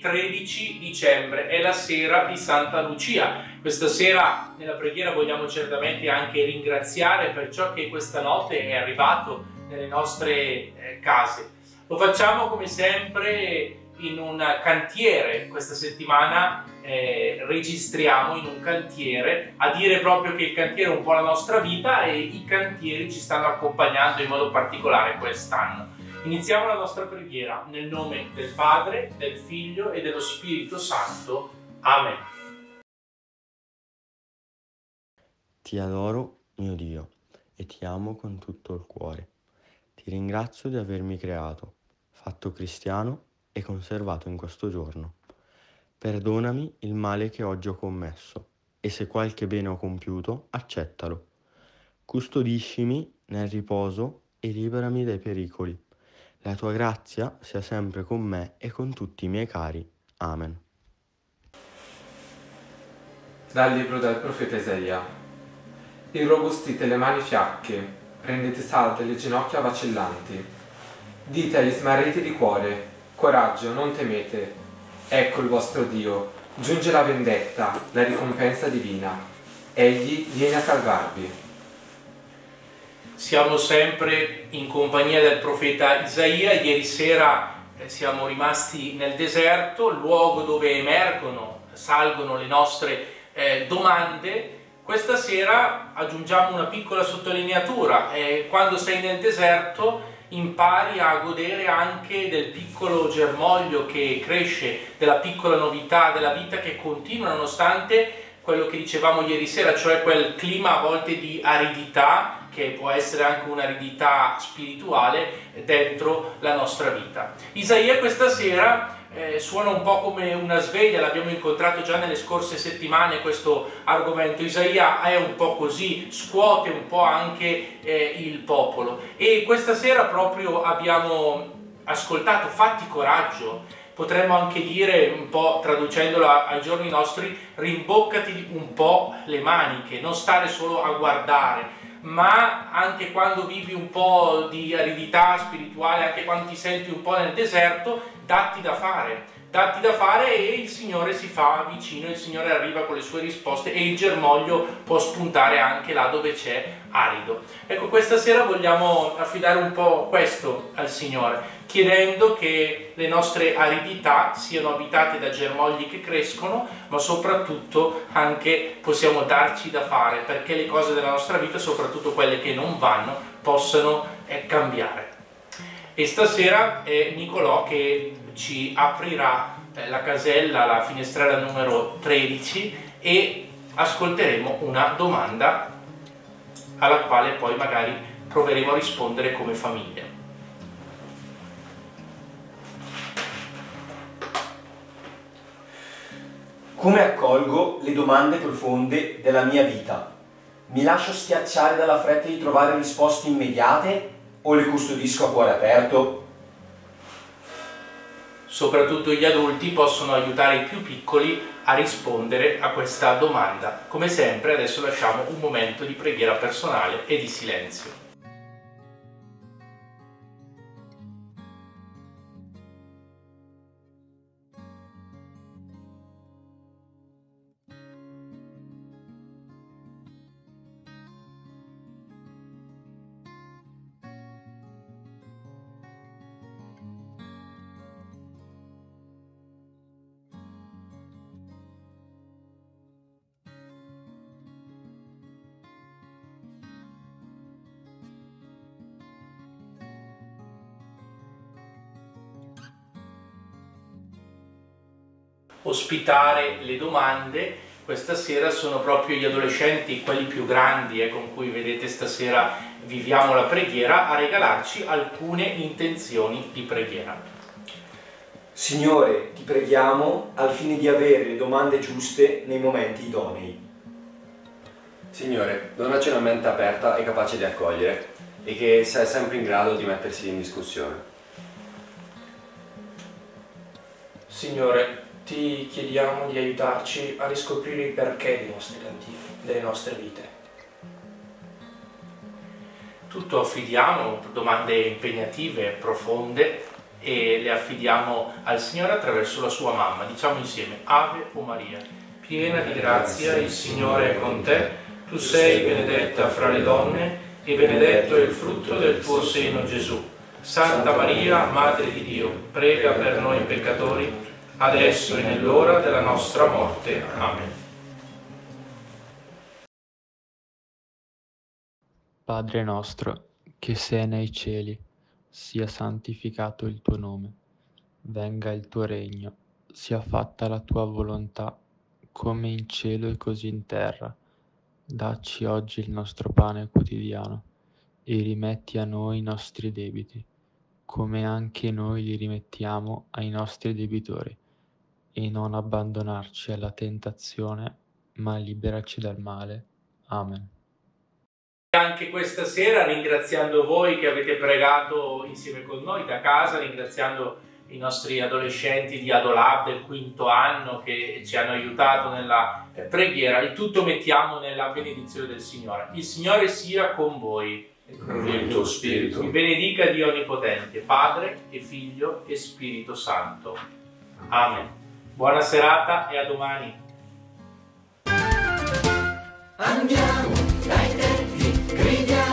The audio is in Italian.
13 dicembre, è la sera di Santa Lucia. Questa sera nella preghiera vogliamo certamente anche ringraziare per ciò che questa notte è arrivato nelle nostre case. Lo facciamo come sempre in un cantiere. Questa settimana registriamo in un cantiere, a dire proprio che il cantiere è un po' la nostra vita e i cantieri ci stanno accompagnando in modo particolare quest'anno. Iniziamo la nostra preghiera nel nome del Padre, del Figlio e dello Spirito Santo. Amen. Ti adoro, mio Dio, e ti amo con tutto il cuore. Ti ringrazio di avermi creato, fatto cristiano e conservato in questo giorno. Perdonami il male che oggi ho commesso e se qualche bene ho compiuto, accettalo. Custodiscimi nel riposo e liberami dai pericoli. La tua grazia sia sempre con me e con tutti i miei cari. Amen. Dal libro del profeta Isaia. Irrobustite le mani fiacche, rendete salte le ginocchia vacillanti. Dite agli smarriti di cuore, coraggio, non temete. Ecco il vostro Dio, giunge la vendetta, la ricompensa divina. Egli viene a salvarvi. Siamo sempre in compagnia del profeta Isaia. Ieri sera siamo rimasti nel deserto, luogo dove emergono, salgono le nostre domande. Questa sera aggiungiamo una piccola sottolineatura. Quando sei nel deserto impari a godere anche del piccolo germoglio che cresce, della piccola novità della vita che continua nonostante quello che dicevamo ieri sera, cioè quel clima a volte di aridità, che può essere anche un'aridità spirituale dentro la nostra vita. Isaia questa sera suona un po' come una sveglia, l'abbiamo incontrato già nelle scorse settimane questo argomento. Isaia è un po' così, scuote un po' anche il popolo, e questa sera proprio abbiamo ascoltato fatti coraggio, potremmo anche dire, un po' traducendolo ai giorni nostri, rimboccati un po' le maniche, non stare solo a guardare, ma anche quando vivi un po' di aridità spirituale, anche quando ti senti un po' nel deserto, datti da fare e il Signore si fa vicino, il Signore arriva con le sue risposte e il germoglio può spuntare anche là dove c'è arido. Ecco, questa sera vogliamo affidare un po' questo al Signore, chiedendo che le nostre aridità siano abitate da germogli che crescono, ma soprattutto anche possiamo darci da fare perché le cose della nostra vita, soprattutto quelle che non vanno, possano cambiare. E stasera è Nicolò che ci aprirà la casella, la finestrella numero 13, e ascolteremo una domanda alla quale poi magari proveremo a rispondere come famiglia. Come accolgo le domande profonde della mia vita? Mi lascio schiacciare dalla fretta di trovare risposte immediate o le custodisco a cuore aperto? Soprattutto gli adulti possono aiutare i più piccoli a rispondere a questa domanda. Come sempre, adesso lasciamo un momento di preghiera personale e di silenzio. Ospitare le domande questa sera sono proprio gli adolescenti, quelli più grandi con cui vedete stasera viviamo la preghiera, a regalarci alcune intenzioni di preghiera. Signore, ti preghiamo al fine di avere le domande giuste nei momenti idonei. Signore, donaci una mente aperta e capace di accogliere e che sia sempre in grado di mettersi in discussione. Signore, ti chiediamo di aiutarci a riscoprire il perché dei nostri cantini, delle nostre vite. Tutto affidiamo, domande impegnative, profonde, e le affidiamo al Signore attraverso la sua mamma. Diciamo insieme: Ave o Maria, piena di grazia, il Signore è con te, tu sei benedetta fra le donne e benedetto è il frutto del tuo seno, Gesù. Santa Maria, Madre di Dio, prega per noi peccatori, adesso e nell'ora della nostra morte. Amen. Padre nostro, che sei nei cieli, sia santificato il tuo nome. Venga il tuo regno, sia fatta la tua volontà, come in cielo e così in terra. Dacci oggi il nostro pane quotidiano e rimetti a noi i nostri debiti, come anche noi li rimettiamo ai nostri debitori. E non abbandonarci alla tentazione, ma liberaci dal male. Amen. Anche questa sera, ringraziando voi che avete pregato insieme con noi da casa, ringraziando i nostri adolescenti di Adolab del 5° anno che ci hanno aiutato nella preghiera, il tutto mettiamo nella benedizione del Signore. Il Signore sia con voi e con il tuo spirito. Vi benedica Dio Onnipotente, Padre e Figlio e Spirito Santo. Amen. Buona serata e a domani. Andiamo dai tetti, gridiamo.